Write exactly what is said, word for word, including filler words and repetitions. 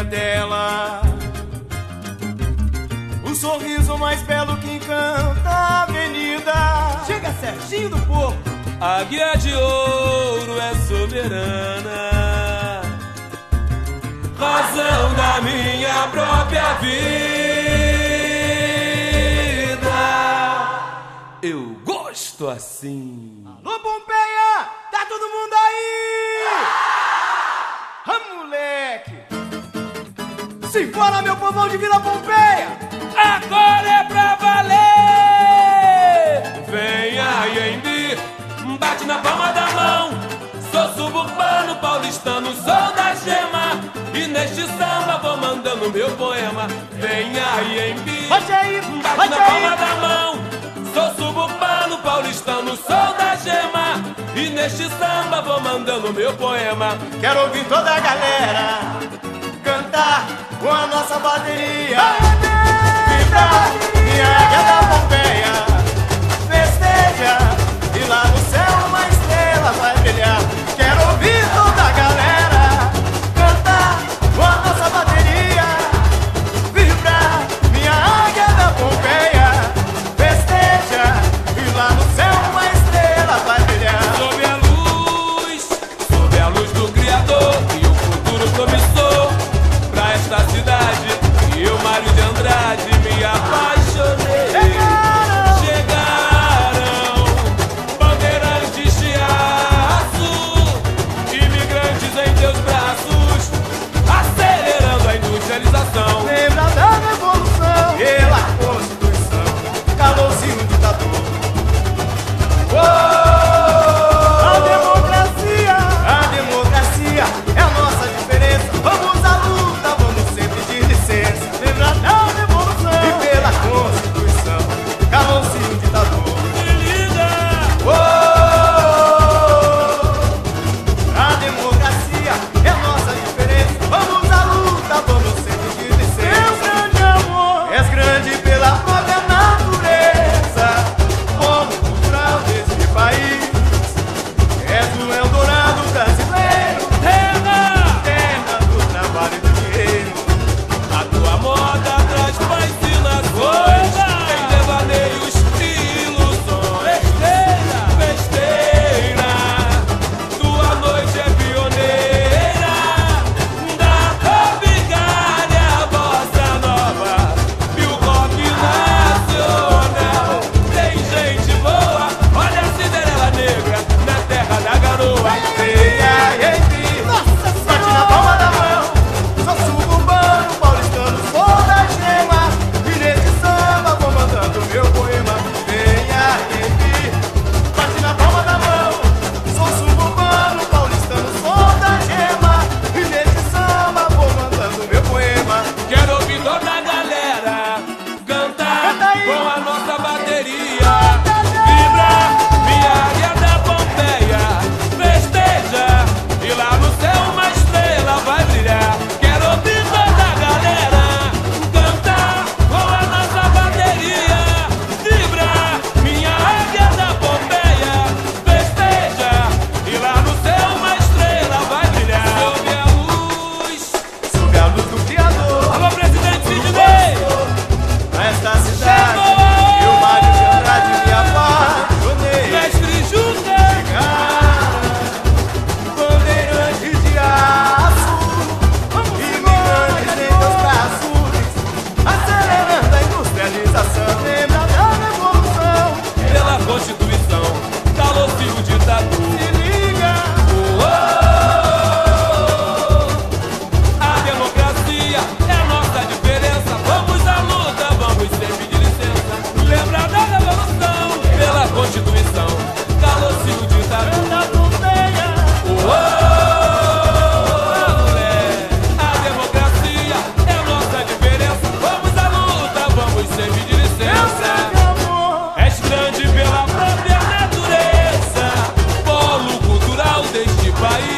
é dela. O sorriso mais belo que encanta a avenida. Chega certinho do povo. A águia de ouro é soberana, razão da minha própria vida. Eu gosto assim. Alô, Pompeia! Tá todo mundo aí? Ah, moleque! Simbora, meu povão de Vila Pompeia! Agora é pra valer! Vem aí em mim, bate na palma da mão. Sou suburbano, paulistano, sou da gema. E neste samba vou mandando meu poema. Vem aí em mim, bate aí, bate bate na aí. palma da mão. Sou suburbano, paulistano, sou da gema. E neste samba vou mandando meu poema. Quero ouvir toda a galera cantar com a nossa bateria. Vibra, minha águia da Pompeia, festeja, e lá no céu uma estrela vai brilhar. Quero ouvir toda a galera cantar com a nossa bateria. Vibra, minha águia da Pompeia, festeja, e lá no céu uma estrela vai brilhar. Sob a luz, sob a luz do Criador, e o futuro promissor pra esta cidade. E eu, Mário de Andrade, me apaixonei. Chegaram, Chegaram bandeirantes de aço, imigrantes em teus braços, acelerando a industrialização. lembra da revolução pela Constituição, calou-se um ditador. A democracia, a democracia é a nossa diferença. Vamos à luta, vamos sempre de licença. Lembra da revolução e pela Constituição, calou-se um ditador. Se liga! A democracia é a nossa diferença. Vamos à luta, vamos sempre de licença. Meu grande amor, és grande pela própria natureza, como cultural deste país. És o Eldorado brasileiro, Terra! terra do trabalho e do dinheiro. A tua moda traz fascinações, tem devaneios e ilusões. Festeira, festeira, tua noite é pioneira da tropicalia bossa nova e o rock nacional. Tem gente boa, olha a Cinderela Negra na terra da garoa. Venha e entre, bate na palma da mão. Sou suburbano, paulistano, sou da gema. E nesse samba vou mandando meu poema. Venha e entre, bate na palma da mão. Sou suburbano, paulistano, sou da gema. E nesse samba vou mandando meu poema. Quero ouvir toda a galera cantar Canta aí. com a nossa bateria. Vibra, minha águia da Pompeia, festeja, e lá no céu uma estrela vai brilhar. Quero ouvir toda a galera cantar com a nossa bateria. Vibra, minha águia da Pompeia, festeja, e lá no céu uma estrela vai brilhar. Sob a luz. Sob a luz do Criador, Alô, presidente Sidney! a esta cidade, Chegou! eu, Mário de Andrade, me apaixonei. Mestre Juca! Bandeirantes de aço, imigrantes em teus braços, acelerando a industrialização. Lembra da revolução? Pela Constituição, calou-se o ditador. Se liga, Oh, a democracia é a nossa diferença. Vamos à luta, vamos sempre de licença. Lembra da revolução? Pela Constituição, calou-se o ditador. da Pompeia, Oh, mulher, a democracia é a nossa diferença. Vamos à luta, vamos sempre de meu licença. grande amor. És grande pela própria natureza, polo cultural deste país.